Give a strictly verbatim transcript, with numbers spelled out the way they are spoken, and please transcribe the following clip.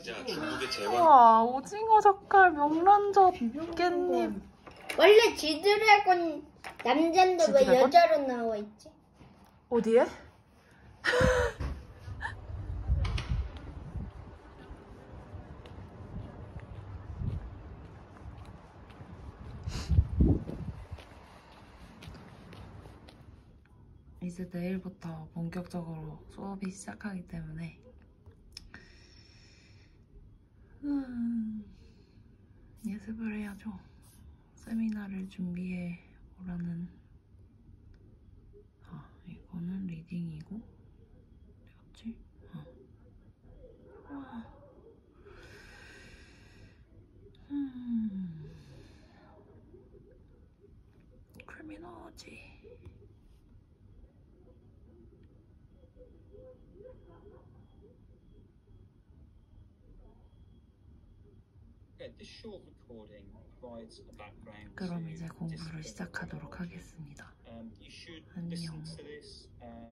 진짜 중국의 제왕. 우와, 오징어 젓갈, 명란젓, 깻잎. 원래 지드래곤 남잔데 왜 지드래곤? 여자로 나와 있지? 어디에? 이제 내일부터 본격적으로 수업이 시작하기 때문에 음, 예습을 해야죠. 세미나를 준비해 오라는. 아, 이거는 리딩이고 어디였지? 어. 와. 음. 크리미널지. 그럼 이제 공부를 시작하도록 하겠습니다. 안녕.